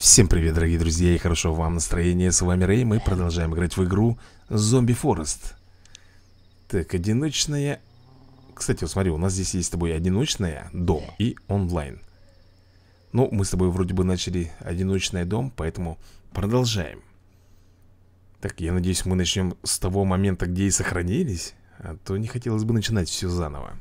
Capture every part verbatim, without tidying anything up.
Всем привет, дорогие друзья, и хорошо вам настроения. С вами Рэй, мы продолжаем играть в игру Zombie Forest. Так, одиночная. Кстати, вот смотри, у нас здесь есть с тобой одиночная дом и онлайн. Ну, мы с тобой вроде бы начали одиночный дом, поэтому продолжаем. Так, я надеюсь, мы начнем с того момента, где и сохранились. А то не хотелось бы начинать все заново.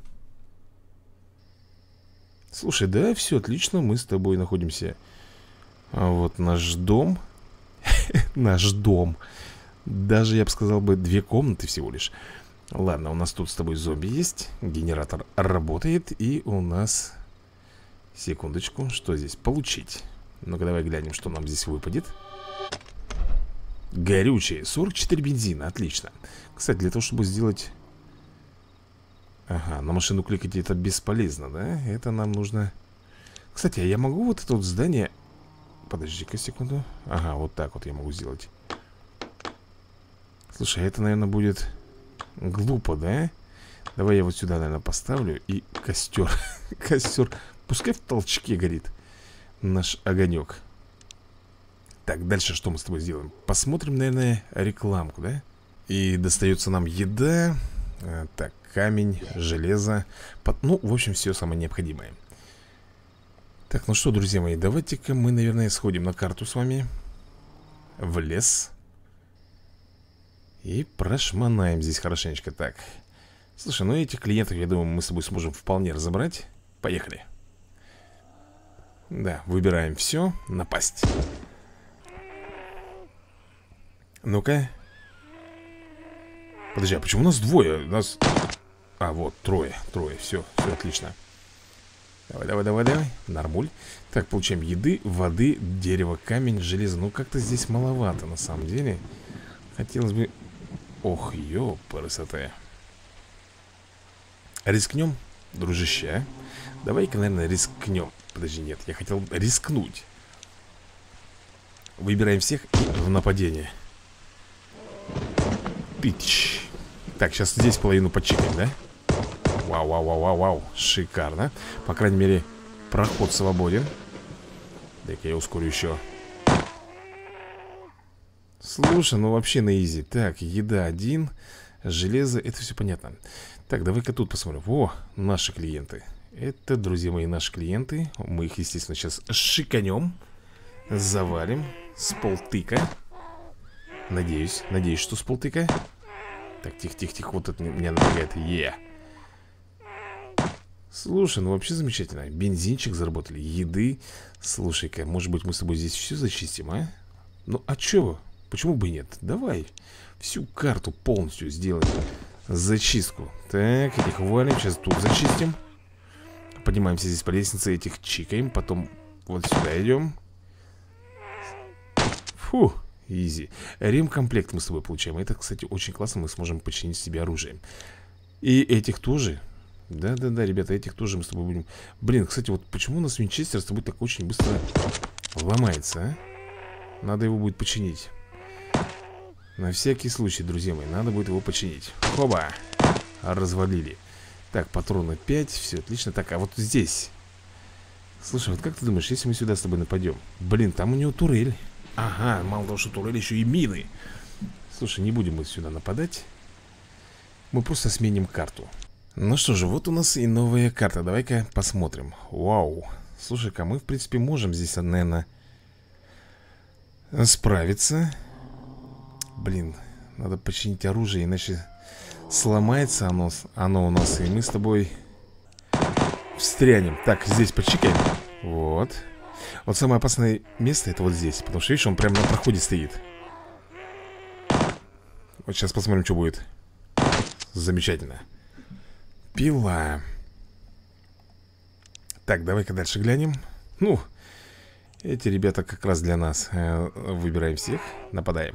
Слушай, да, все отлично, мы с тобой находимся. А вот наш дом. Наш дом. Даже, я бы сказал бы, две комнаты всего лишь. Ладно, у нас тут с тобой зомби есть. Генератор работает. И у нас... Секундочку, что здесь? Получить. Ну-ка, давай глянем, что нам здесь выпадет. Горючее, сорок четыре бензина, отлично. Кстати, для того, чтобы сделать... Ага, на машину кликать это бесполезно, да? Это нам нужно... Кстати, а я могу вот это вот здание... Подожди-ка секунду. Ага, вот так вот я могу сделать. Слушай, это, наверное, будет глупо, да? Давай я вот сюда, наверное, поставлю. И костер. Костер. Пускай в толчке горит наш огонек. Так, дальше что мы с тобой сделаем? Посмотрим, наверное, рекламку, да? И достается нам еда. а, Так, камень, железо. Под... Ну, в общем, все самое необходимое. Так, ну что, друзья мои, давайте-ка мы, наверное, сходим на карту с вами. В лес. И прошманаем здесь хорошенечко. Так, слушай, ну этих клиентов, я думаю, мы с тобой сможем вполне разобрать. Поехали. Да, выбираем все. Напасть. Ну-ка. Подожди, а почему у нас двое? У нас... А, вот, трое, трое, все, все отлично. Давай, давай, давай, давай, нормуль. Так, получаем еды, воды, дерево, камень, железо. Ну, как-то здесь маловато, на самом деле. Хотелось бы... Ох, ёпарасоте. Рискнем, дружище, а? Давай-ка, наверное, рискнем. Подожди, нет, я хотел рискнуть. Выбираем всех и в нападение. Тыч. Так, сейчас здесь половину почикаем, да? Вау, вау, вау, вау, вау, шикарно. По крайней мере, проход свободен. Так, я ускорю еще. Слушай, ну вообще на изи. Так, еда один, железо, это все понятно. Так, давай-ка тут посмотрим. Во, наши клиенты. Это, друзья мои, наши клиенты. Мы их, естественно, сейчас шиканем. Завалим с полтыка. Надеюсь, надеюсь, что с полтыка. Так, тихо-тихо-тихо, вот это меня напрягает. Е. Слушай, ну вообще замечательно. Бензинчик заработали, еды. Слушай-ка, может быть мы с тобой здесь все зачистим, а? Ну, а чё? Почему бы и нет? Давай всю карту полностью сделаем зачистку. Так, этих валим, сейчас тут зачистим. Поднимаемся здесь по лестнице, этих чикаем. Потом вот сюда идем. Фу, изи. Ремкомплект мы с тобой получаем. Это, кстати, очень классно, мы сможем починить себе оружие. И этих тоже. Да-да-да, ребята, этих тоже мы с тобой будем. Блин, кстати, вот почему у нас Винчестер с тобой так очень быстро ломается, а? Надо его будет починить. На всякий случай, друзья мои, надо будет его починить. Хоба! Развалили. Так, патроны пять, все отлично. Так, а вот здесь. Слушай, вот как ты думаешь, если мы сюда с тобой нападем? Блин, там у него турель. Ага, мало того, что турель, еще и мины. Слушай, не будем мы сюда нападать. Мы просто сменим карту. Ну что же, вот у нас и новая карта. Давай-ка посмотрим. Вау. Слушай-ка, мы, в принципе, можем здесь, наверное, справиться. Блин, надо починить оружие, иначе сломается оно, оно у нас, и мы с тобой встрянем. Так, здесь почикаем. Вот. Вот самое опасное место это вот здесь. Потому что, видишь, он прямо на проходе стоит. Вот сейчас посмотрим, что будет. Замечательно. Пила. Так, давай-ка дальше глянем. Ну, эти ребята как раз для нас. э, Выбираем всех, нападаем.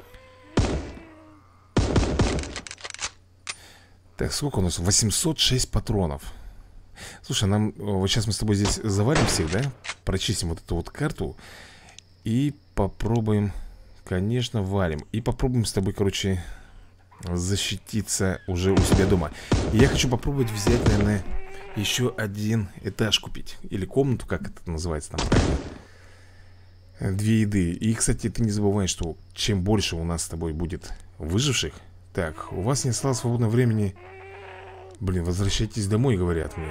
Так, сколько у нас? восемьсот шесть патронов. Слушай, нам... Вот сейчас мы с тобой здесь завалим всех, да? Прочистим вот эту вот карту. И попробуем... Конечно, валим. И попробуем с тобой, короче... защититься уже у себя дома. И я хочу попробовать взять, наверное, еще один этаж купить. Или комнату, как это называется там правильно. Две еды. И, кстати, ты не забывай, что чем больше у нас с тобой будет выживших. Так, у вас не осталось свободного времени. Блин, возвращайтесь домой, говорят мне.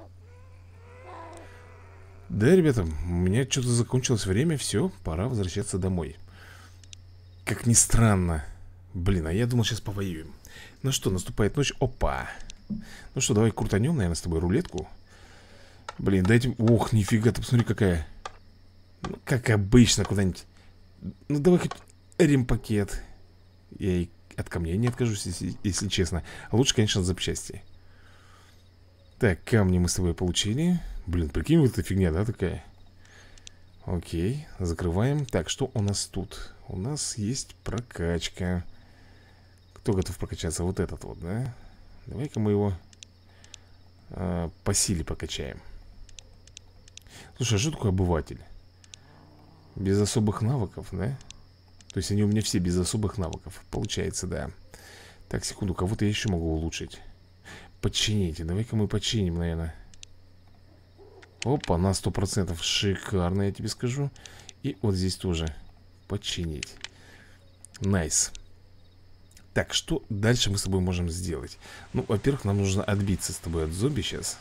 Да, ребята, у меня что-то закончилось время. Все, пора возвращаться домой. Как ни странно. Блин, а я думал, сейчас повоюем. Ну что, наступает ночь. Опа. Ну что, давай крутанем, наверное, с тобой рулетку. Блин, дайте... Ох, нифига, ты посмотри, какая. Ну, как обычно, куда-нибудь. Ну, давай хоть ремпакет. Я и от камней не откажусь, если, если честно. Лучше, конечно, запчасти. Так, камни мы с тобой получили. Блин, прикинь, вот эта фигня, да, такая. Окей, закрываем. Так, что у нас тут? У нас есть прокачка. Кто готов прокачаться? Вот этот вот, да? Давай-ка мы его а, по силе покачаем. Слушай, а что такое обыватель? Без особых навыков, да? То есть они у меня все без особых навыков. Получается, да. Так, секунду, кого-то я еще могу улучшить. Подчините, давай-ка мы починим, наверное. Опа, на сто процентов шикарно, я тебе скажу. И вот здесь тоже починить. Найс. Так, что дальше мы с тобой можем сделать? Ну, во-первых, нам нужно отбиться с тобой от зомби сейчас.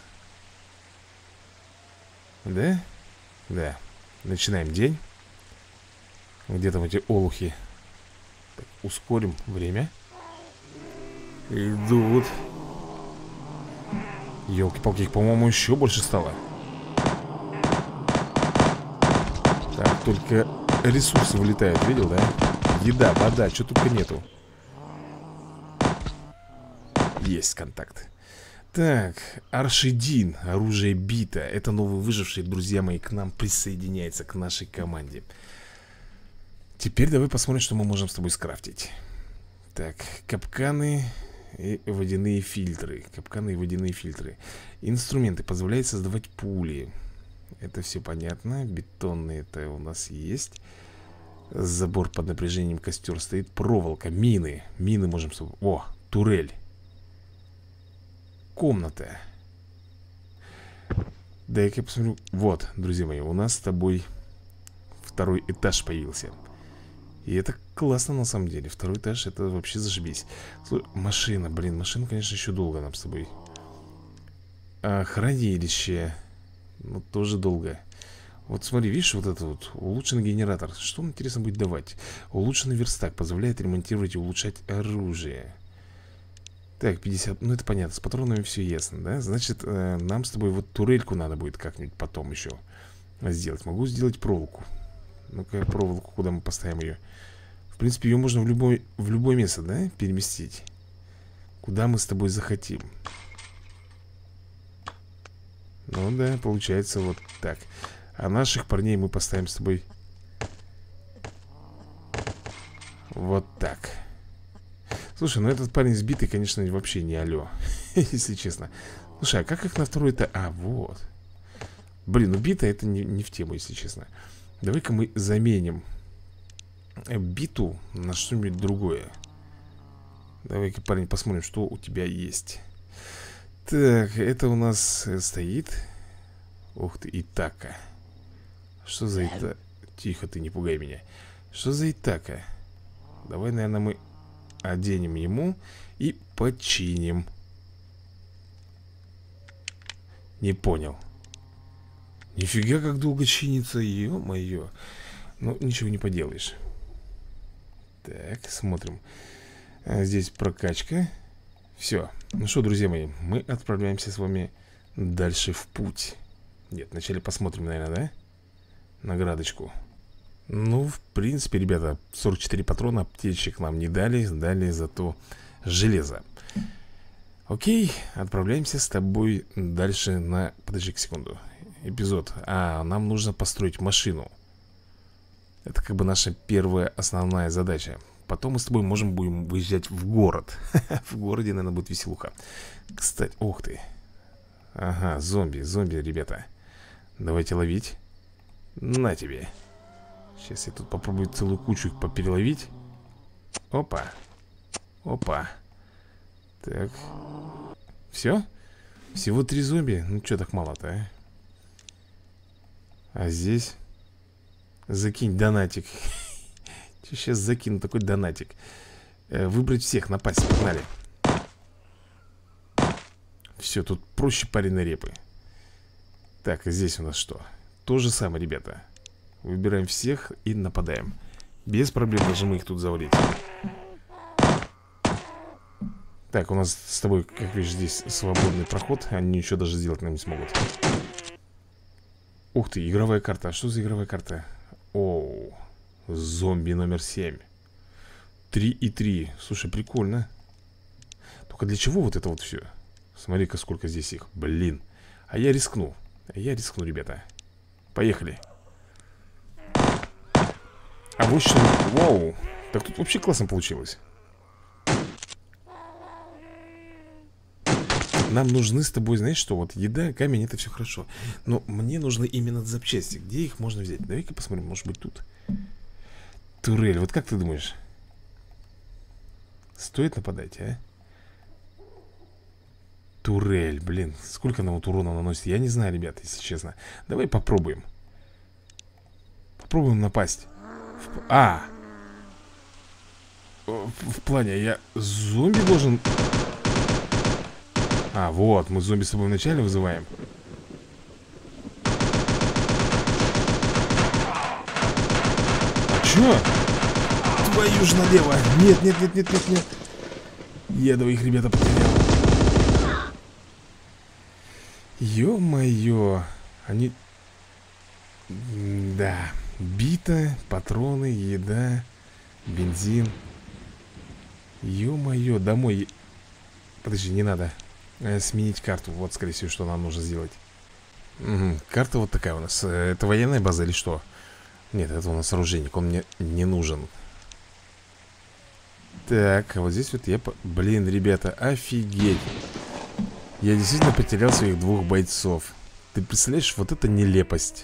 Да? Да. Начинаем день. Где там эти олухи? Так, ускорим время. Идут. Ёлки-палки, их, по-моему, еще больше стало. Так, только ресурсы вылетают, видел, да? Еда, вода, что только нету. Есть контакт. Так, Аршидин, оружие бита. Это новый выживший, друзья мои, к нам присоединяется, к нашей команде. Теперь давай посмотрим, что мы можем с тобой скрафтить. Так, капканы и водяные фильтры. Капканы и водяные фильтры. Инструменты позволяют создавать пули. Это все понятно. Бетонные это у нас есть. Забор под напряжением, костер стоит. Проволока, мины. Мины можем... О, турель. Комната. Дай-ка я посмотрю. Вот, друзья мои, у нас с тобой второй этаж появился. И это классно на самом деле. Второй этаж, это вообще зашибись. Слушай, машина, блин, машина, конечно, еще долго нам с тобой. А, хранилище. Ну, тоже долго. Вот смотри, видишь, вот это вот улучшенный генератор. Что он, интересно, будет давать? Улучшенный верстак позволяет ремонтировать и улучшать оружие. Так, пятьдесят, ну это понятно, с патронами все ясно, да? Значит, э, нам с тобой вот турельку надо будет как-нибудь потом еще сделать. Могу сделать проволоку. Ну-ка, проволоку, куда мы поставим ее? В принципе, ее можно в любой, в любое место, да, переместить. Куда мы с тобой захотим. Ну да, получается вот так. А наших парней мы поставим с тобой вот так. Слушай, ну этот парень сбитый, конечно, вообще не алё. Если честно. Слушай, а как их на второй-то... А, вот. Блин, ну бита это не, не в тему, если честно. Давай-ка мы заменим биту на что-нибудь другое. Давай-ка, парень, посмотрим, что у тебя есть. Так, это у нас стоит. Ух ты, Итака. Что за Итака? Тихо, ты не пугай меня. Что за Итака? Давай, наверное, мы оденем ему и починим. Не понял. Нифига, как долго чинится, ё-моё. Ну, ничего не поделаешь. Так, смотрим. а, Здесь прокачка. Все. Ну что, друзья мои, мы отправляемся с вами дальше в путь. Нет, вначале посмотрим, наверное, да? Наградочку. Ну, в принципе, ребята, сорок четыре патрона аптечек нам не дали. Дали зато железо. Окей, отправляемся с тобой дальше на... Подожди-ка секунду. Эпизод. А, нам нужно построить машину. Это как бы наша первая основная задача. Потом мы с тобой можем будем выезжать в город. В городе, наверное, будет веселуха. Кстати, ух ты. Ага, зомби, зомби, ребята. Давайте ловить. На тебе. Сейчас я тут попробую целую кучу их попереловить. Опа. Опа. Так. Все? Всего три зомби? Ну что так мало-то, а? А здесь? Закинь донатик. Сейчас закину такой донатик. Выбрать всех, напасть, погнали. Все, тут проще пареной репы. Так, и здесь у нас что? То же самое, ребята. Выбираем всех и нападаем. Без проблем даже мы их тут завалить. Так, у нас с тобой, как видишь, здесь свободный проход. Они ничего даже сделать нам не смогут. Ух ты, игровая карта. А что за игровая карта? Оу, зомби номер семь. Три и три. Слушай, прикольно. Только для чего вот это вот все? Смотри-ка, сколько здесь их. Блин. А я рискну. А я рискну, ребята. Поехали. А вот что... Вау. Так тут вообще классно получилось. Нам нужны с тобой, знаешь что, вот еда, камень, это все хорошо. Но мне нужны именно запчасти. Где их можно взять? Давай-ка посмотрим, может быть тут. Турель, вот как ты думаешь? Стоит нападать, а? Турель, блин, сколько она вот урона наносит? Я не знаю, ребята, если честно. Давай попробуем. Попробуем напасть. В... А! В, в плане, я зомби должен... А, вот, мы зомби с собой вначале вызываем. А чё? Твою ж налево. Нет, нет, нет, нет, нет, нет. Я двоих, ребята, потерял. Ё-моё. Они... Да. Бита, патроны, еда, бензин. Ё-моё, домой. Подожди, не надо. Сменить карту, вот, скорее всего, что нам нужно сделать. Угу. Карта вот такая у нас. Это военная база или что? Нет, это у нас оружейник, он мне не нужен. Так, а вот здесь вот я... Блин, ребята, офигеть. Я действительно потерял своих двух бойцов. Ты представляешь, вот это нелепость.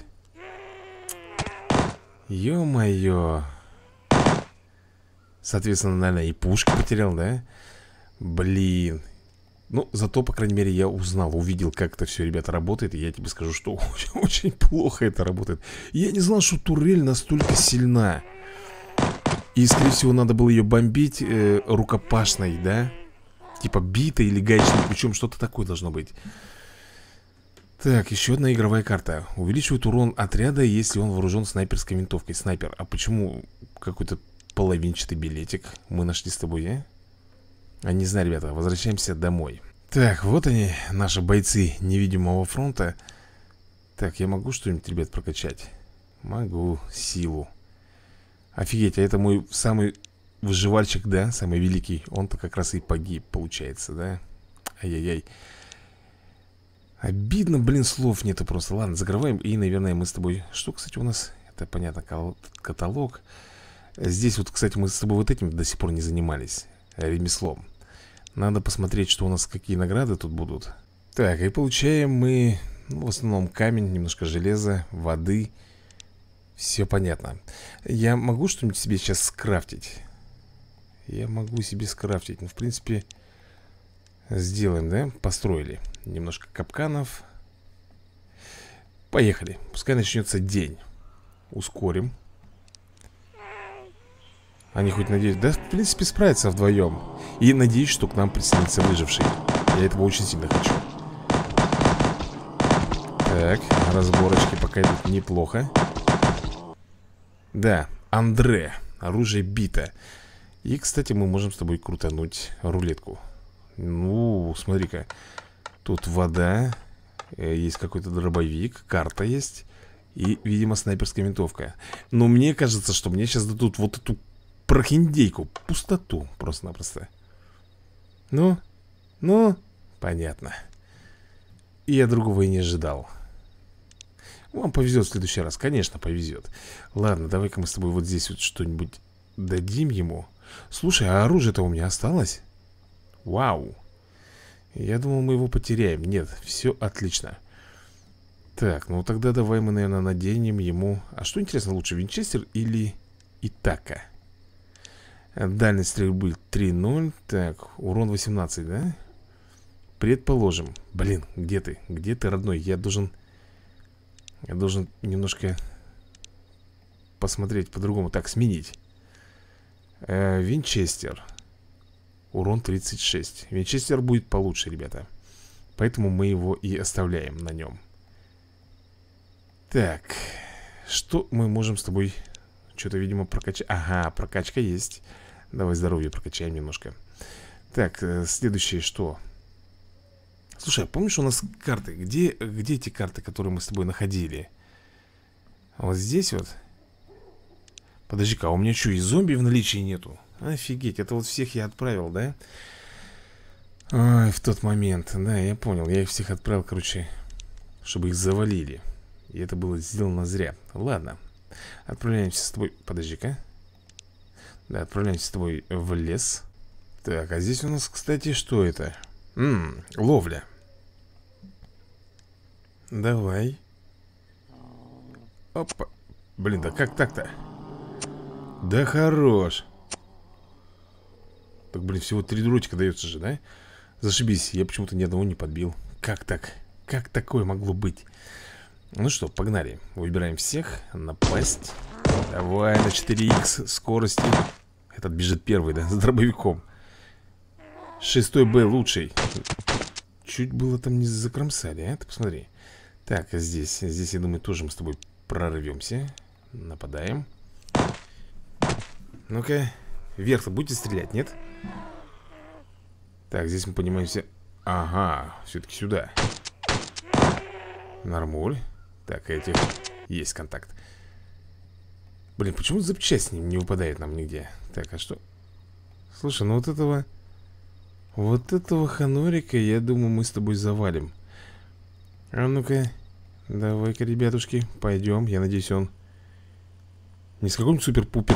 Ё-моё. Соответственно, наверное, и пушки потерял, да? Блин. Ну, зато, по крайней мере, я узнал, увидел, как это все, ребята, работает. И я тебе скажу, что очень, очень плохо это работает. Я не знал, что турель настолько сильна. И, скорее всего, надо было ее бомбить э, рукопашной, да? Типа битой или гаечным ключом, что-то такое должно быть. Так, еще одна игровая карта. Увеличивает урон отряда, если он вооружен снайперской винтовкой. Снайпер, а почему какой-то половинчатый билетик мы нашли с тобой, а? А не знаю, ребята, возвращаемся домой. Так, вот они, наши бойцы невидимого фронта. Так, я могу что-нибудь, ребят, прокачать? Могу, силу. Офигеть, а это мой самый выживальщик, да, самый великий. Он-то как раз и погиб, получается, да? Ай-яй-яй. Обидно, блин, слов нету просто. Ладно, закрываем, и, наверное, мы с тобой... Что, кстати, у нас? Это, понятно, каталог. Здесь вот, кстати, мы с тобой вот этим до сих пор не занимались. Ремеслом. Надо посмотреть, что у нас, какие награды тут будут. Так, и получаем мы, ну, в основном камень, немножко железа, воды. Все понятно. Я могу что-нибудь себе сейчас скрафтить? Я могу себе скрафтить. Ну, в принципе, сделаем, да? Построили. Немножко капканов. Поехали. Пускай начнется день. Ускорим. Они хоть надеюсь, да, в принципе, справятся вдвоем. И надеюсь, что к нам присоединится выживший. Я этого очень сильно хочу. Так, разборочки пока идут неплохо. Да, Андре. Оружие бита. И, кстати, мы можем с тобой крутануть рулетку. Ну, смотри-ка. Тут вода. Есть какой-то дробовик. Карта есть. И, видимо, снайперская винтовка. Но мне кажется, что мне сейчас дадут вот эту прохиндейку, пустоту просто-напросто. Ну, ну, понятно. Я другого и не ожидал. Вам повезет в следующий раз, конечно, повезет. Ладно, давай-ка мы с тобой вот здесь вот что-нибудь дадим ему. Слушай, а оружие-то у меня осталось? Вау. Я думал, мы его потеряем. Нет, все отлично. Так, ну тогда давай мы, наверное, наденем ему... А что интересно лучше, винчестер или Итака? Дальность стрельбы три ноль. Так, урон восемнадцать, да? Предположим. Блин, где ты? Где ты, родной? Я должен... Я должен немножко... посмотреть по-другому. Так, сменить. э, Винчестер. Урон тридцать шесть. Винчестер будет получше, ребята. Поэтому мы его и оставляем на нем. Так. Что мы можем с тобой... Что-то, видимо, прокачать. Ага, прокачка есть. Давай здоровье прокачаем немножко. Так, следующее что? Слушай, а помнишь у нас карты? Где, где эти карты, которые мы с тобой находили? Вот здесь вот. Подожди-ка, а у меня что, и зомби в наличии нету? Офигеть, это вот всех я отправил, да? Ой, в тот момент. Да, я понял, я их всех отправил, короче, чтобы их завалили. И это было сделано зря. Ладно, отправляемся с тобой. Подожди-ка. Да, отправляемся с тобой в лес. Так, а здесь у нас, кстати, что это? Ммм, ловля. Давай. Опа. Блин, да как так-то? Да хорош. Так, блин, всего три дротика дается же, да? Зашибись, я почему-то ни одного не подбил. Как так? Как такое могло быть? Ну что, погнали. Выбираем всех. Напасть. Давай на четыре икс скорости. Этот бежит первый, да, с дробовиком. Шестой Б лучший. Чуть было там не закромсали, а? Ты посмотри. Так, а здесь, здесь, я думаю, тоже мы с тобой прорвемся. Нападаем. Ну-ка. Вверх-то будете стрелять, нет? Так, здесь мы поднимаемся. Ага, все-таки сюда. Нормуль. Так, этих есть контакт. Блин, почему запчасть не, не выпадает нам нигде? Так, а что? Слушай, ну вот этого... Вот этого ханорика, я думаю, мы с тобой завалим. А ну-ка. Давай-ка, ребятушки, пойдем. Я надеюсь, он... Не с какой-нибудь супер-пупер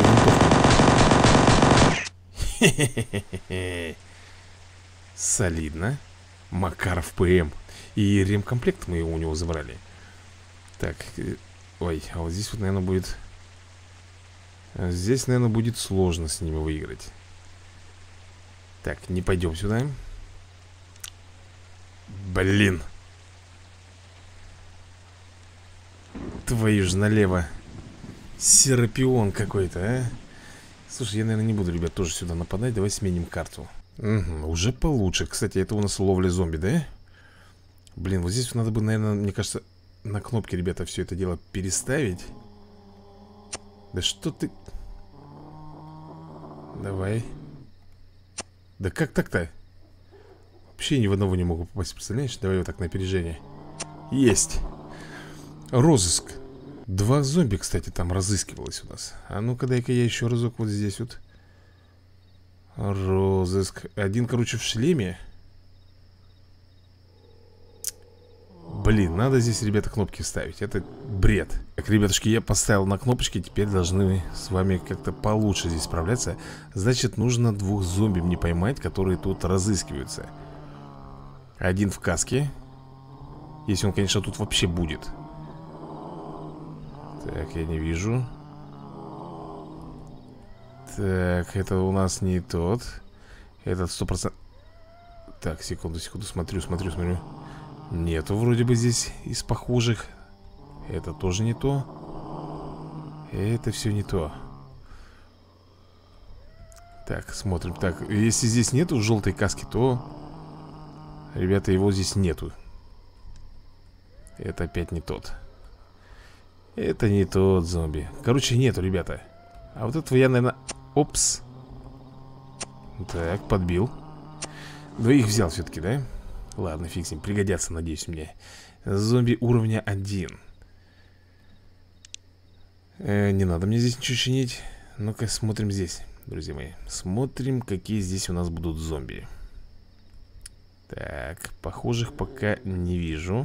винтовкой. Солидно. Макаров ПМ. И ремкомплект мы его у него забрали. Так, ой, а вот здесь вот, наверное, будет... Здесь, наверное, будет сложно с ними выиграть. Так, не пойдем сюда. Блин. Твою ж налево. Серапион какой-то, а. Слушай, я, наверное, не буду, ребят, тоже сюда нападать. Давай сменим карту. Угу, уже получше. Кстати, это у нас ловля зомби, да? Блин, вот здесь надо бы, наверное, мне кажется, на кнопке, ребята, все это дело переставить. Да что ты... Давай. Да как так-то? Вообще ни в одного не могу попасть, представляешь? Давай вот так на опережение. Есть. Розыск. Два зомби, кстати, там разыскивалось у нас. А ну-ка, дай-ка я еще разок вот здесь вот. Розыск. Один, короче, в шлеме. Блин, надо здесь, ребята, кнопки вставить. Это бред. Так, ребятушки, я поставил на кнопочки. Теперь должны с вами как-то получше здесь справляться. Значит, нужно двух зомби мне поймать, которые тут разыскиваются. Один в каске. Если он, конечно, тут вообще будет. Так, я не вижу. Так, это у нас не тот. Этот сто процентов. Так, секунду, секунду, смотрю, смотрю, смотрю. Нету вроде бы здесь из похожих. Это тоже не то. Это все не то. Так, смотрим. Так, если здесь нету желтой каски, то... Ребята, его здесь нету. Это опять не тот. Это не тот зомби. Короче, нету, ребята. А вот этого я, наверное... Опс. Так, подбил. Двоих взял все-таки, да? Ладно, фиг с ним, пригодятся, надеюсь, мне. Зомби уровня один. э, Не надо мне здесь ничего чинить. Ну-ка, смотрим здесь, друзья мои. Смотрим, какие здесь у нас будут зомби. Так, похожих пока не вижу.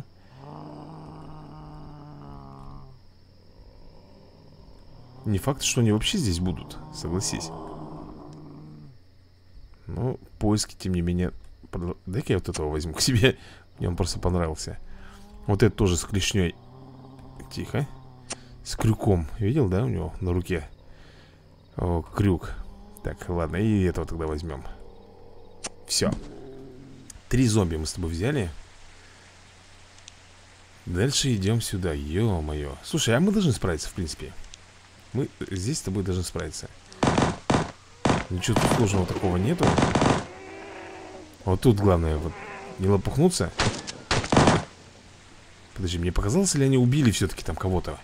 Не факт, что они вообще здесь будут, согласись. Но поиски, тем не менее... Дай-ка я вот этого возьму к себе. Мне он просто понравился. Вот это тоже с клешней. Тихо. С крюком. Видел, да, у него на руке? О, крюк. Так, ладно, и этого тогда возьмем. Все. Три зомби мы с тобой взяли. Дальше идем сюда. Ё-моё. Слушай, а мы должны справиться, в принципе. Мы здесь с тобой должны справиться. Ничего тут сложного такого нету. Вот тут главное, вот, не лопухнуться. Подожди, мне показалось, или они убили все-таки там кого-то?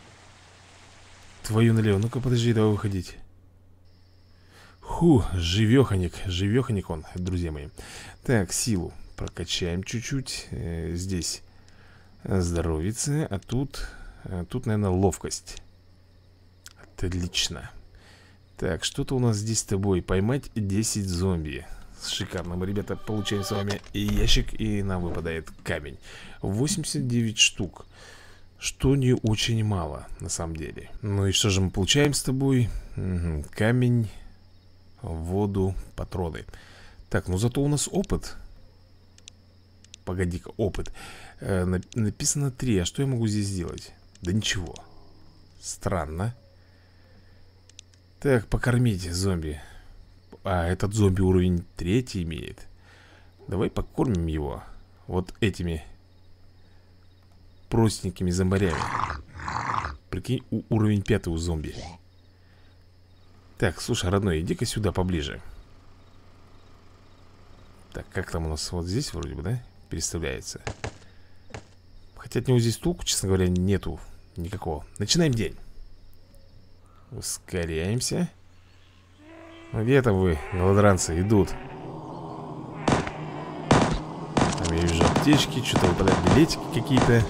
Твою налево, ну-ка подожди, давай выходить. Ху, живеханик, живеханик он, друзья мои. Так, силу прокачаем чуть-чуть. э, Здесь здоровится. А тут, а тут, наверное, ловкость. Отлично. Так, что-то у нас здесь с тобой. Поймать десять зомби. Шикарно, мы, ребята, получаем с вами и ящик, и нам выпадает камень. Восемьдесят девять штук. Что не очень мало, на самом деле. Ну и что же мы получаем с тобой? Угу. Камень, воду, патроны. Так, ну зато у нас опыт. Погоди-ка, опыт. э, Написано три, а что я могу здесь сделать? Да ничего. Странно. Так, покормить зомби. А, этот зомби уровень третий имеет. Давай покормим его вот этими простенькими зомбарями. Прикинь, у, уровень пятый у зомби. Так, слушай, родной, иди-ка сюда поближе. Так, как там у нас? Вот здесь вроде бы, да? Переставляется. Хотя от него здесь толку, честно говоря, нету никакого. Начинаем день. Ускоряемся. Где там вы, голодранцы, идут? Там я вижу аптечки, что-то выпадают билетики какие-то.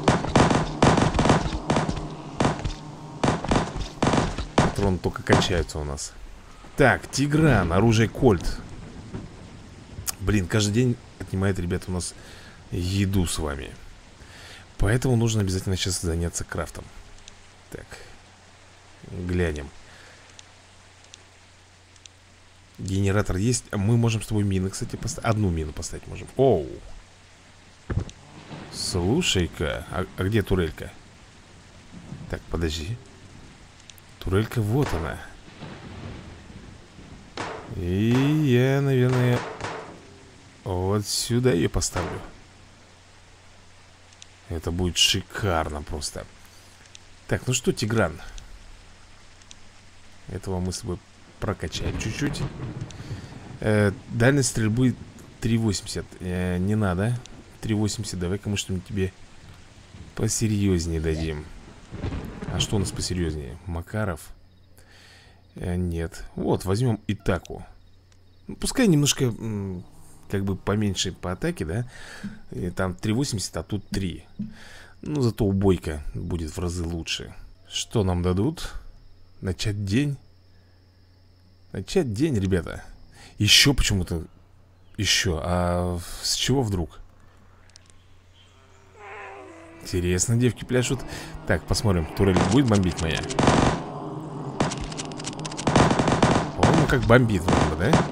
Патроны только качаются у нас. Так, Тигран, оружие Кольт. Блин, каждый день отнимает, ребята, у нас еду с вами. Поэтому нужно обязательно сейчас заняться крафтом. Так, глянем. Генератор есть. Мы можем с тобой мины, кстати, поставить. Одну мину поставить можем. Оу. Слушай-ка, а, а где турелька? Так, подожди. Турелька, вот она. И я, наверное, вот сюда ее поставлю. Это будет шикарно просто. Так, ну что, Тигран? Этого мы с тобой прокачаем чуть-чуть. э, Дальность стрельбы три восемьдесят. э, Не надо три восемьдесят, давай-ка мы что-нибудь тебе посерьезнее дадим. А что у нас посерьезнее? Макаров? э, Нет. Вот, возьмем Итаку. Ну, пускай немножко м, как бы поменьше по атаке, да. И там три восемьдесят, а тут три. Ну, зато убойка будет в разы лучше. Что нам дадут? Начать день? Начать день, ребята. Еще почему-то. Еще. А с чего вдруг? Интересно, девки пляшут. Так, посмотрим, турель будет бомбить моя? По-моему, как бомбит вроде, да?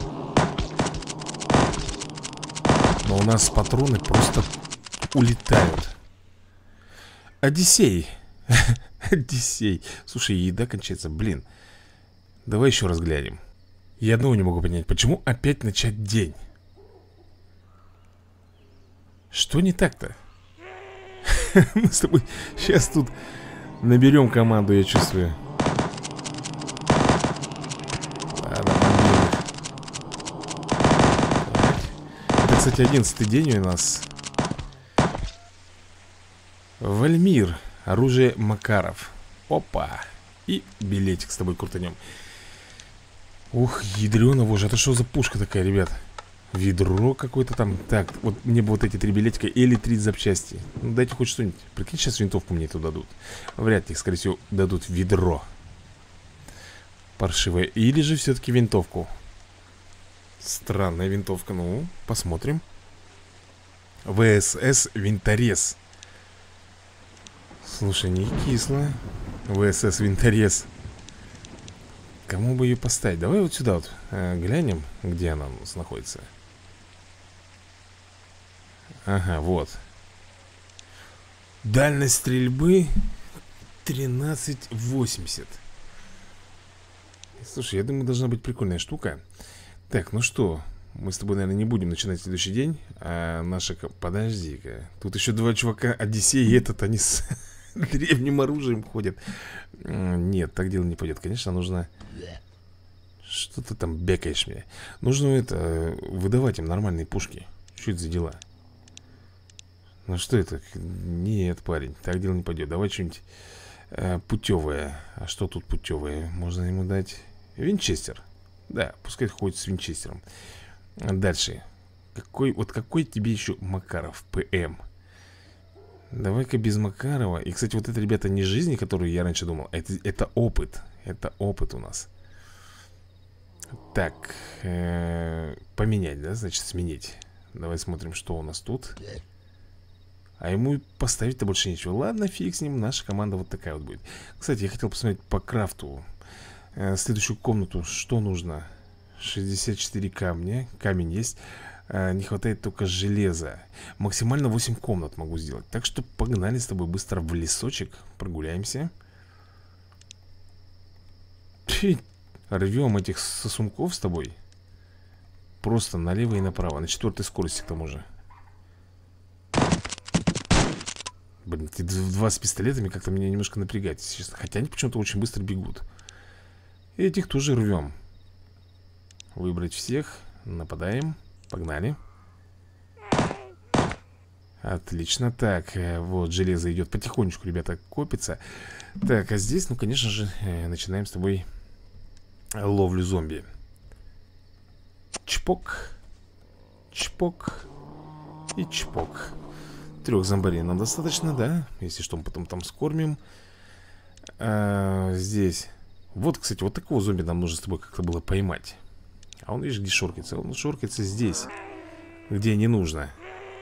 Но у нас патроны просто улетают. Одиссей. Одиссей. Слушай, еда кончается, блин. Давай еще раз глянем. Я одного не могу понять, почему опять начать день? Что не так-то? Мы с тобой сейчас тут наберем команду, я чувствую. Ладно, бомбим. Это, кстати, одиннадцатый день у нас. Вальмир. Оружие Макаров. Опа. И билетик с тобой крутанем. Ух, ядрёно, боже, это что за пушка такая, ребят? Ведро какое-то там. Так, вот мне бы вот эти три билетика или три запчасти. Ну, дайте хоть что-нибудь. Прикинь, сейчас винтовку мне эту дадут. Вряд ли, скорее всего, дадут ведро паршивое. Или же все-таки винтовку. Странная винтовка. Ну, посмотрим. ВСС Винторез. Слушай, не кисло. ВСС Винторез. Кому бы ее поставить? Давай вот сюда вот э, глянем, где она у нас находится. Ага, вот. Дальность стрельбы тринадцать восемьдесят. Слушай, я думаю, должна быть прикольная штука. Так, ну что, мы с тобой, наверное, не будем начинать следующий день. А наша... Подожди-ка. Тут еще два чувака, Одиссей и этот, они с древним оружием ходят. Нет, так дело не пойдет. Конечно, нужно... Что ты там бекаешь мне? Нужно это... Выдавать им нормальные пушки. Что это за дела? Ну что это? Нет, парень, так дело не пойдет. Давай что-нибудь э, путевое. А что тут путевое? Можно ему дать... Винчестер. Да, пускай ходит с винчестером. Дальше. Какой, вот какой тебе еще Макаров? ПМ. Давай-ка без Макарова. И, кстати, вот это, ребята, не жизни, которую я раньше думал. Это, это опыт. Это опыт у нас. Так. Э, поменять, да? Значит, сменить. Давай смотрим, что у нас тут. А ему поставить-то больше нечего. Ладно, фиг с ним. Наша команда вот такая вот будет. Кстати, я хотел посмотреть по крафту. э, Следующую комнату. Что нужно? шестьдесят четыре камня. Камень есть. Не хватает только железа. Максимально восемь комнат могу сделать. Так что погнали с тобой быстро в лесочек. Прогуляемся. Фи, рвем этих сосунков с тобой. Просто налево и направо. На четвертой скорости к тому же. Блин, эти два с пистолетами как-то меня немножко напрягают, честно. Хотя они почему-то очень быстро бегут. И этих тоже рвем. Выбрать всех. Нападаем. Погнали. Отлично. Так, вот железо идет потихонечку, ребята, копится. Так, а здесь, ну, конечно же, начинаем с тобой ловлю зомби. Чпок. Чпок. И чпок. Трех зомбарей нам достаточно, да? Если что, мы потом там скормим. а, Здесь. Вот, кстати, вот такого зомби нам нужно с тобой как-то было поймать. А он, видишь, где шоркается? Он шоркается здесь, где не нужно.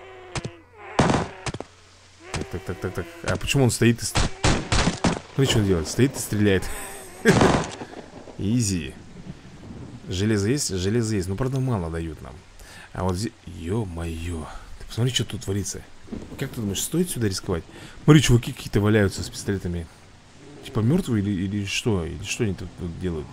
Так, так, так, так, так. А почему он стоит и... Смотри, что он делает. Стоит и стреляет. Изи. Железо есть? Железо есть. Ну, правда, мало дают нам. А вот здесь... Ё-моё. Ты посмотри, что тут творится. Как ты думаешь, стоит сюда рисковать? Смотри, чуваки какие-то валяются с пистолетами. Типа мертвые или, или что? Или что они тут, тут делают?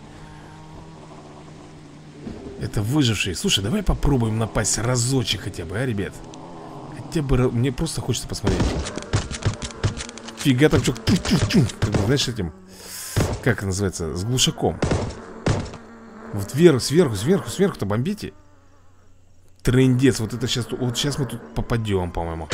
Это выжившие. Слушай, давай попробуем напасть разочек хотя бы, а, ребят? Хотя бы, мне просто хочется посмотреть. Фига там что, как бы, знаешь, этим, как это называется, с глушаком. Вот вверх, сверху, сверху, сверху-то бомбите. Трындец, вот это сейчас, вот сейчас мы тут попадем, по-моему.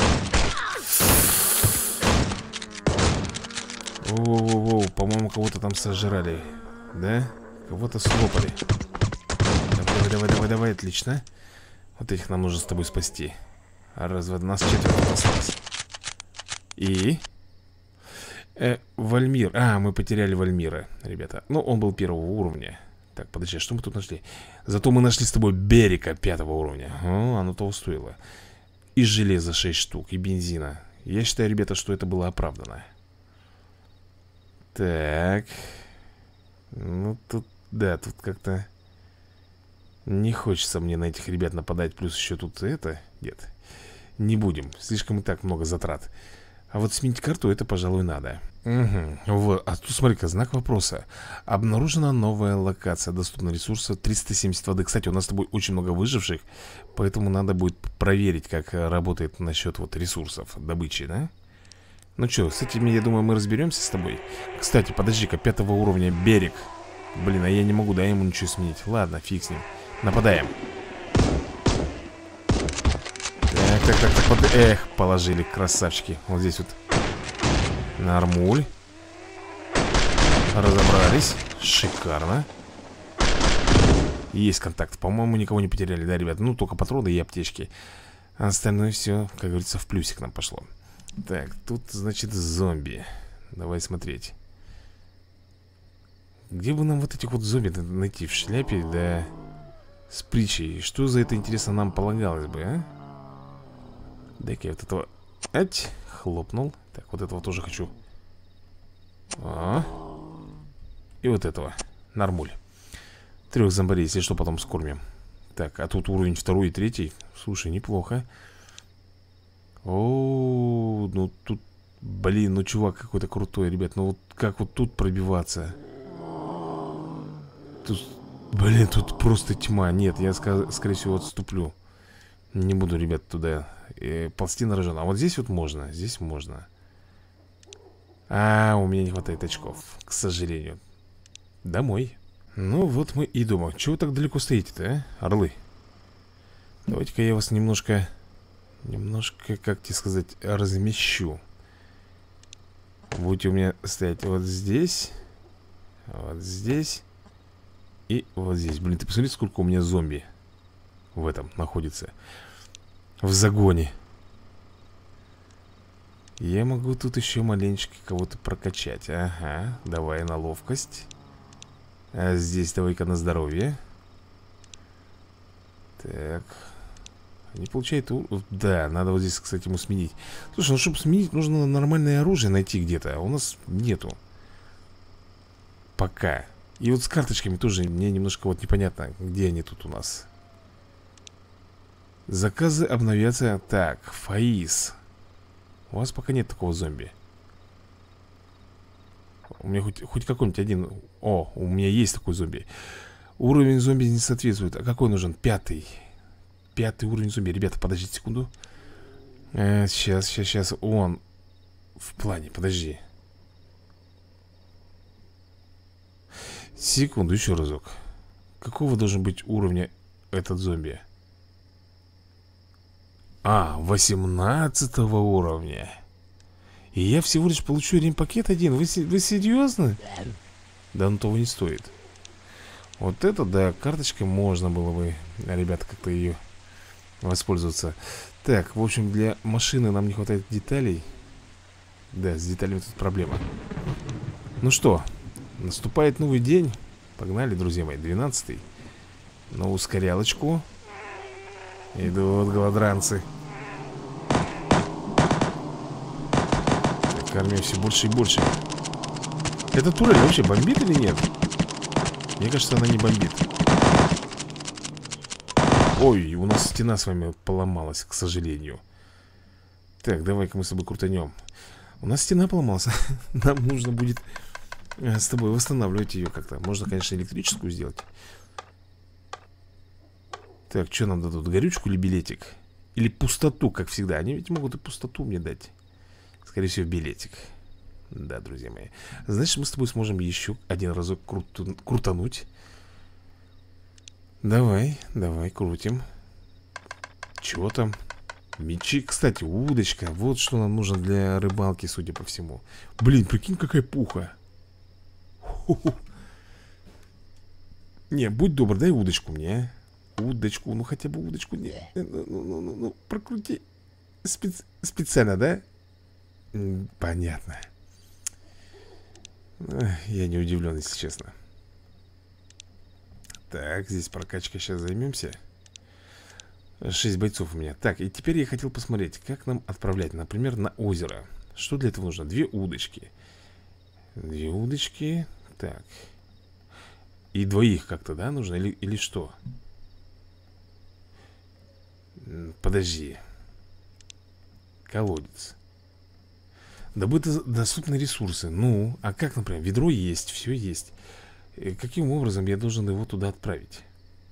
Воу-воу-воу, по-моему, кого-то там сожрали. Да? Кого-то слопали. Давай, давай, давай, давай, отлично. Вот этих нам нужно с тобой спасти. Раз, два, нас четверо осталось. И э, Вальмир. А, мы потеряли Вальмира, ребята. Ну, он был первого уровня. Так, подожди, а что мы тут нашли? Зато мы нашли с тобой Берика пятого уровня. О, оно того стоило. И железа шесть штук, и бензина. Я считаю, ребята, что это было оправдано. Так. Ну, тут, да, тут как-то не хочется мне на этих ребят нападать. Плюс еще тут это. Нет, не будем, слишком и так много затрат. А вот сменить карту, это, пожалуй, надо. Угу. Вот. А тут, смотри-ка, знак вопроса. Обнаружена новая локация. Доступна ресурса триста семьдесят воды. Кстати, у нас с тобой очень много выживших. Поэтому надо будет проверить, как работает насчет вот ресурсов добычи, да? Ну что, с этими, я думаю, мы разберемся с тобой. Кстати, подожди-ка, пятого уровня берег. Блин, а я не могу, да, ему ничего сменить. Ладно, фиг с ним. Нападаем. Так, так, так, так, вот. Эх, положили, красавчики. Вот здесь вот нормуль. Разобрались. Шикарно. Есть контакт. По-моему, никого не потеряли, да, ребят? Ну, только патроны и аптечки. А остальное все, как говорится, в плюсик нам пошло. Так, тут, значит, зомби. Давай смотреть. Где бы нам вот этих вот зомби найти? В шляпе, да, с притчей. Что за это, интересно, нам полагалось бы, а? Дай-ка я вот этого... Ать, хлопнул. Так, вот этого тоже хочу. А. И вот этого. Нормуль. Трех зомбарей, если что, потом скормим. Так, а тут уровень второй и третий. Слушай, неплохо. О, ну тут, блин, ну чувак какой-то крутой, ребят. Ну вот как вот тут пробиваться? Тут, блин, тут просто тьма. Нет, я, скорее всего, отступлю. Не буду, ребят, туда э, ползти на рожон. А вот здесь вот можно, здесь можно. А, у меня не хватает очков, к сожалению. Домой. Ну вот мы и дома. Чего вы так далеко стоите-то, а, орлы? Давайте-ка я вас немножко... Немножко, как тебе сказать, размещу. Будете у меня стоять вот здесь, вот здесь и вот здесь. Блин, ты посмотри, сколько у меня зомби в этом находится. В загоне. Я могу тут еще маленечко кого-то прокачать. Ага, давай на ловкость. А здесь давай-ка на здоровье. Так. Не получает... Да, надо вот здесь, кстати, ему сменить. Слушай, ну чтобы сменить, нужно нормальное оружие найти где-то. А у нас нету. Пока. И вот с карточками тоже мне немножко вот непонятно, где они тут у нас. Заказы обновятся. Так, Фаис. У вас пока нет такого зомби. У меня хоть, хоть какой-нибудь один... О, у меня есть такой зомби. Уровень зомби не соответствует. А какой нужен? Пятый. Пятый уровень зомби. Ребята, подождите секунду. э, Сейчас, сейчас, сейчас. Он в плане, подожди. Секунду, еще разок. Какого должен быть уровня этот зомби? А, восемнадцатого уровня. И я всего лишь получу ремпакет один. Вы, вы серьезно? Да он того не стоит. Вот это, да, карточкой можно было бы, ребята, как-то ее воспользоваться. Так, в общем, для машины нам не хватает деталей. Да, с деталями тут проблема. Ну что, наступает новый день. Погнали, друзья мои, двенадцатый. На ускорялочку. Идут голодранцы. Так, армия все больше и больше. Эта турель вообще бомбит или нет? Мне кажется, она не бомбит. Ой, у нас стена с вами поломалась, к сожалению. Так, давай-ка мы с тобой крутанем. У нас стена поломалась. Нам нужно будет с тобой восстанавливать ее как-то. Можно, конечно, электрическую сделать. Так, что нам дадут? Горючку или билетик? Или пустоту, как всегда. Они ведь могут и пустоту мне дать. Скорее всего, билетик. Да, друзья мои. Значит, мы с тобой сможем еще один разок круту... крутануть. Давай, давай, крутим. Чего там? Мечи, кстати, удочка. Вот что нам нужно для рыбалки, судя по всему. Блин, прикинь, какая пуха. Ху-ху. Не, будь добр, дай удочку мне, а? Удочку, ну хотя бы удочку. Не, ну, ну, ну, ну, ну прокрути. Специ... Специально, да? Понятно. Я не удивлен, если честно. Так, здесь прокачка, сейчас займемся. Шесть бойцов у меня. Так, и теперь я хотел посмотреть, как нам отправлять, например, на озеро. Что для этого нужно? Две удочки. Две удочки. Так. И двоих как-то, да, нужно? Или, или что? Подожди. Колодец. Добыты доступные ресурсы. Ну, а как, например, ведро есть, все есть. И каким образом я должен его туда отправить?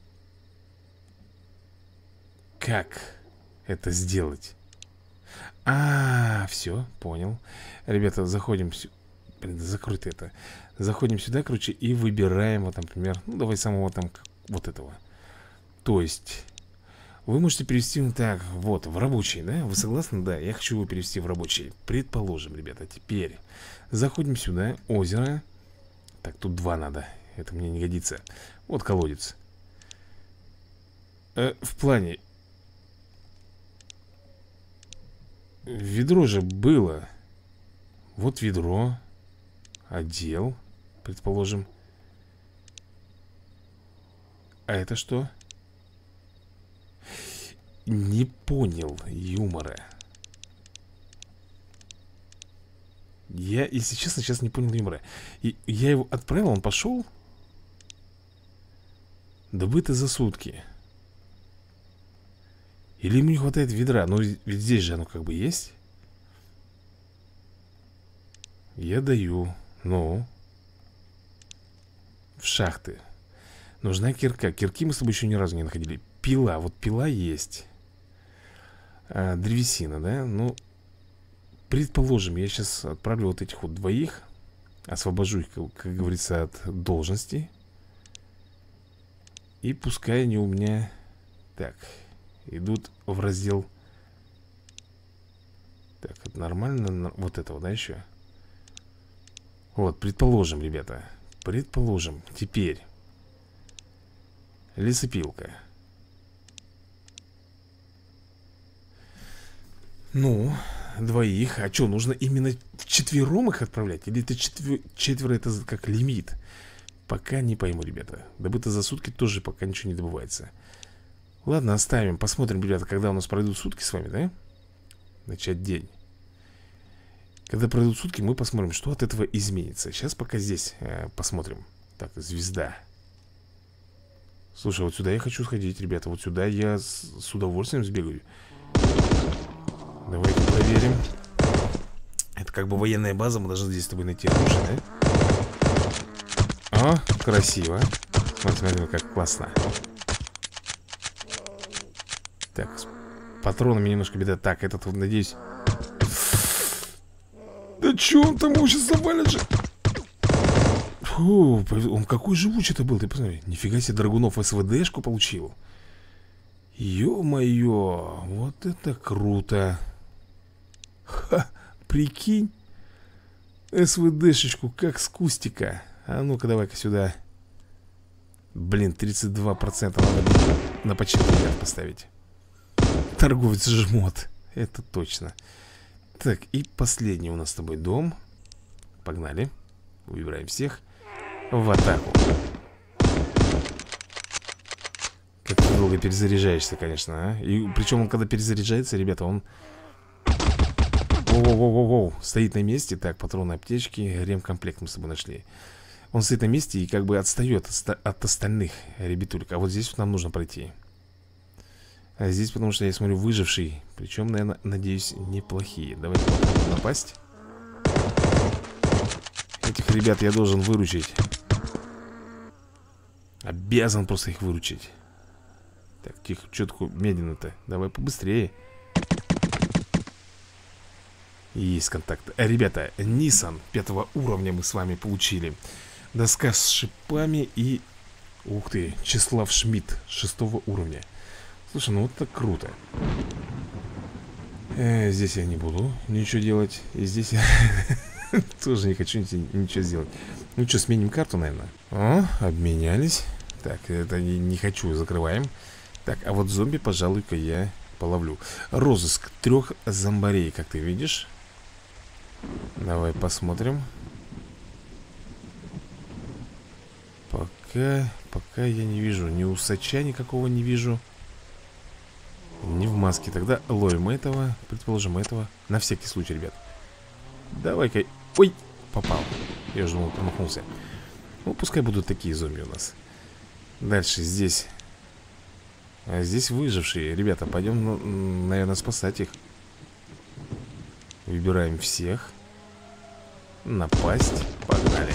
Как это сделать? А, все, понял. Ребята, заходим сюда. Блин, закрой ты это. Заходим сюда, короче, и выбираем, вот, например, ну, давай самого там, вот этого. То есть, вы можете перевести, ну, так, вот, в рабочий, да? Вы согласны? Да, я хочу его перевести в рабочий. Предположим, ребята, теперь заходим сюда, озеро. Так, тут два надо, это мне не годится. Вот колодец. э, В плане ведро же было. Вот ведро. Отдел, предположим. А это что? Не понял юмора. Я, если честно, сейчас не понял юмора. И я его отправил, он пошел. Добыто за сутки. Или ему не хватает ведра? Ну, ведь здесь же оно как бы есть. Я даю. Ну. В шахты. Нужна кирка. Кирки мы с тобой еще ни разу не находили. Пила. Вот пила есть. А, древесина, да? Ну, Предположим, я сейчас отправлю вот этих вот двоих. Освобожу их, как, как говорится, от должности. И пускай они у меня... Так, идут в раздел... Так, это нормально. Вот этого, да, еще? Вот, предположим, ребята. Предположим, теперь лесопилка. Ну, двоих. А что, нужно именно вчетвером их отправлять? Или это четвер... четверо это как лимит? Пока не пойму, ребята. Добыто за сутки тоже пока ничего не добывается. Ладно, оставим. Посмотрим, ребята, когда у нас пройдут сутки с вами, да? Начать день. Когда пройдут сутки, мы посмотрим, что от этого изменится. Сейчас пока здесь э, посмотрим. Так, звезда. Слушай, вот сюда я хочу сходить, ребята. Вот сюда я с, с удовольствием сбегаю. Давайте проверим. Это как бы военная база. Мы должны здесь с тобой найти оружие, да? О, красиво. Смотри, смотри, как классно. Так, с патронами немножко беда. Так, этот, вот, надеюсь... Да чё он там его сейчас завалит же? Фу, он какой живучий-то был, ты посмотри. Нифига себе, Драгунов СВДшку получил. Ё-моё, вот это круто. Ха, прикинь. СВДшечку, как с кустика. А ну-ка, давай-ка сюда. Блин, тридцать два процента надо на починку поставить. Торговец жмот. Это точно. Так, и последний у нас с тобой дом. Погнали. Выбираем всех. В атаку. Как ты долго перезаряжаешься, конечно, а? И причем он, когда перезаряжается, ребята, он... Воу-воу-воу-воу. Стоит на месте. Так, патроны, аптечки, ремкомплект мы с тобой нашли. Он стоит на месте и как бы отстает от, от остальных ребятулек. А вот здесь вот нам нужно пройти. А здесь, потому что я смотрю, выживший. Причем, наверное, надеюсь, неплохие. Давайте попробуем напасть. Этих ребят я должен выручить. Обязан просто их выручить. Так, тихо, что такое медленно-то? Давай побыстрее. Есть контакт. Ребята, Nissan пятого уровня мы с вами получили. Доска с шипами и... Ух ты, Числав Шмидт шестого уровня. Слушай, ну вот так круто. э, Здесь я не буду ничего делать. И здесь я тоже не хочу ничего сделать. Ну что, сменим карту, наверное. О, обменялись. Так, это не, не хочу, закрываем. Так, а вот зомби, пожалуй-ка, я половлю. Розыск трех зомбарей, как ты видишь. Давай посмотрим. Пока, пока я не вижу ни усача никакого не вижу. Не в маске. Тогда ловим этого. Предположим, этого. На всякий случай, ребят. Давай-ка. Ой, попал. Я уже думал, промахнулся. Ну, пускай будут такие зомби у нас. Дальше здесь. А здесь выжившие. Ребята, пойдем, наверное, спасать их. Выбираем всех. Напасть. Погнали.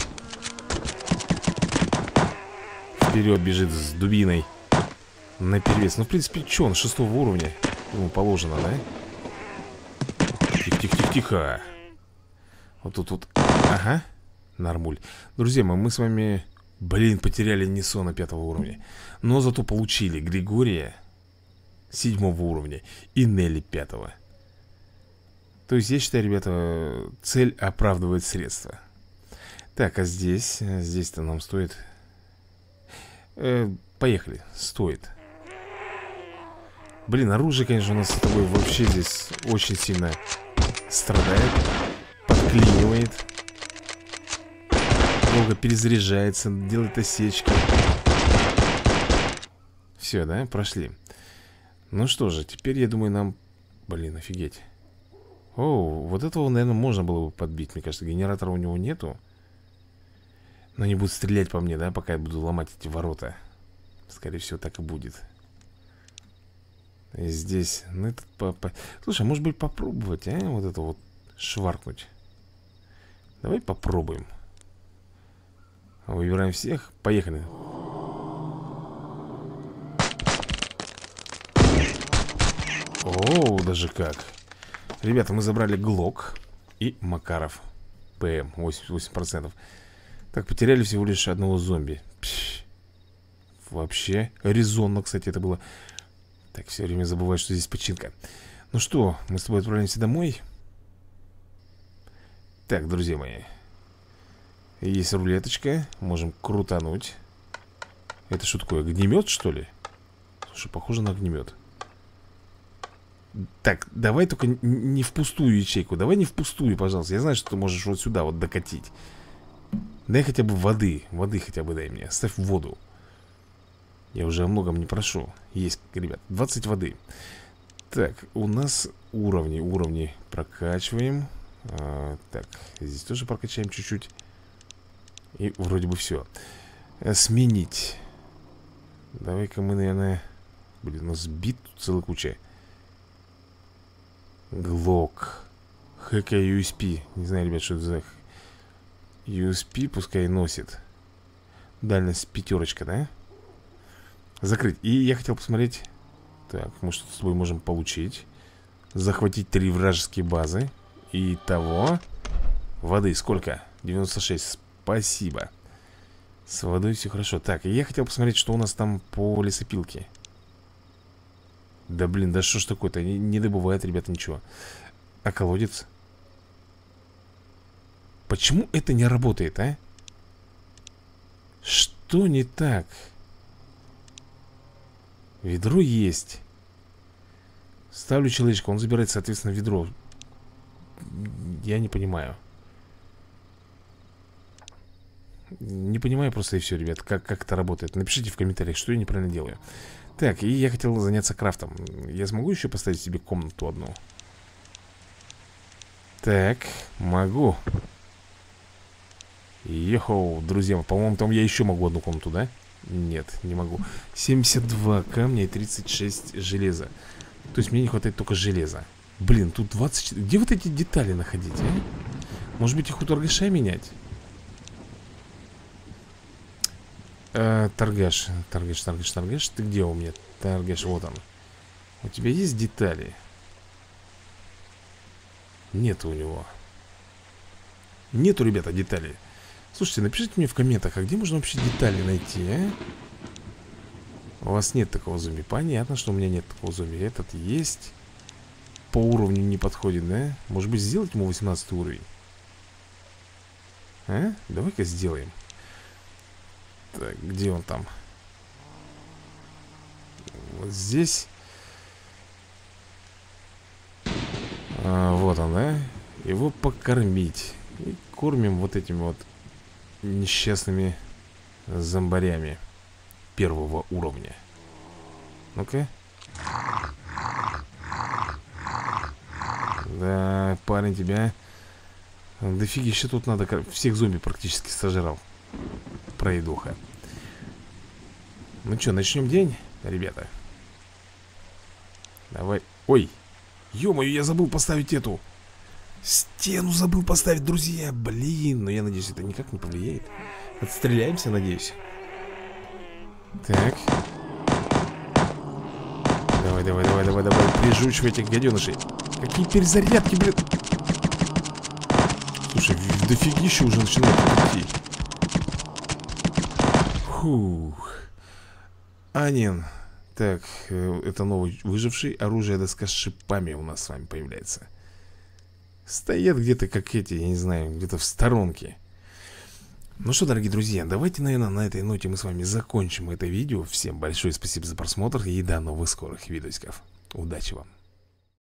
Вперед бежит с дубиной. Наперевес. Ну, в принципе, что, он шестого уровня. Ему положено, да? Тихо-тихо-тихо. Вот тут вот. Ага. Нормуль. Друзья мои, мы с вами, блин, потеряли Ниссона пятого уровня. Но зато получили Григория седьмого уровня и Нелли пятого. То есть, я считаю, ребята, цель оправдывает средства. Так, а здесь? Здесь-то нам стоит... Э, поехали. Стоит. Блин, оружие, конечно, у нас с тобой вообще здесь очень сильно страдает. Подклинивает. Долго перезаряжается, делает осечки. Все, да, прошли. Ну что же, теперь, я думаю, нам... Блин, офигеть. О, вот этого, наверное, можно было бы подбить. Мне кажется, генератора у него нету. Но не будут стрелять по мне, да, пока я буду ломать эти ворота. Скорее всего, так и будет. И здесь, ну, этот папа... Слушай, может быть, попробовать, а? Вот это вот шваркнуть. Давай попробуем. Выбираем всех. Поехали. О, даже как. Ребята, мы забрали глок. и Макаров ПМ, восемьдесят восемь процентов. Так, потеряли всего лишь одного зомби. Пш. Вообще резонно, кстати, это было. Так, все время забываю, что здесь починка. Ну что, мы с тобой отправляемся домой. Так, друзья мои, есть рулеточка. Можем крутануть. Это что такое, огнемет, что ли? Слушай, похоже на огнемет. Так, давай только не в пустую ячейку. Давай не в пустую, пожалуйста. Я знаю, что ты можешь вот сюда вот докатить. Дай хотя бы воды. Воды хотя бы дай мне. Ставь воду. Я уже о многом не прошу. Есть, ребят, двадцать воды. Так, у нас уровни. Уровни прокачиваем. а, Так, здесь тоже прокачаем чуть-чуть. И вроде бы все. Сменить. Давай-ка мы, наверное... Блин, у нас бит тут целая куча. Глок. ХК ю эс пи. Не знаю, ребят, что это за ю эс пи, пускай носит. Дальность пятерочка, да? Закрыть. И я хотел посмотреть. Так, мы что-то с тобой можем получить. Захватить три вражеские базы. Итого воды сколько? девяносто шесть. Спасибо. С водой все хорошо. Так, я хотел посмотреть, что у нас там по лесопилке. Да блин, да что ж такое-то? Не, не добывает, ребята, ничего. А колодец? Почему это не работает, а? Что не так? Ведро есть. Ставлю человечка, он забирает, соответственно, ведро. Я не понимаю. Не понимаю просто и все, ребят, как, как это работает. Напишите в комментариях, что я неправильно делаю. Так, и я хотел заняться крафтом. Я смогу еще поставить себе комнату одну? Так, могу. Йохоу, друзья, по-моему, там я еще могу одну комнату, да? Нет, не могу. семьдесят два камня и тридцать шесть железа. То есть мне не хватает только железа. Блин, тут двадцать четыре. Где вот эти детали находить, а? Может быть, их у торгаша менять? А, торгаш, торгаш, торгаш, торгаш. Ты где у меня? Торгаш, вот он. У тебя есть детали? Нету у него. Нету, ребята, деталей. Слушайте, напишите мне в комментах, а где можно вообще детали найти, а? У вас нет такого зомби. Понятно, что у меня нет такого зомби. Этот есть. По уровню не подходит, да? Может быть, сделать ему восемнадцатый уровень? А? Давай-ка сделаем. Так, где он там? Вот здесь. А, вот он, да? Его покормить. И кормим вот этими вот несчастными зомбарями первого уровня. Ну-ка. Да, парень, тебя дофигища тут надо. Всех зомби практически сожрал. Пройдуха. Ну что, начнем день, ребята? Давай. Ой, ё-моё, я забыл поставить эту стену, забыл поставить, друзья. Блин, но я надеюсь, это никак не повлияет. Отстреляемся, надеюсь. Так. Давай, давай, давай, давай, давай. Прижучивай этих гаденышей. Какие перезарядки, блин. Слушай, дофигища уже начинает идти. Фух. Анин. Так, это новый выживший. Оружие, доска с шипами у нас с вами появляется. Стоят где-то как эти, я не знаю, где-то в сторонке. Ну что, дорогие друзья, давайте, наверное, на этой ноте мы с вами закончим это видео. Всем большое спасибо за просмотр и до новых скорых видосиков. Удачи вам!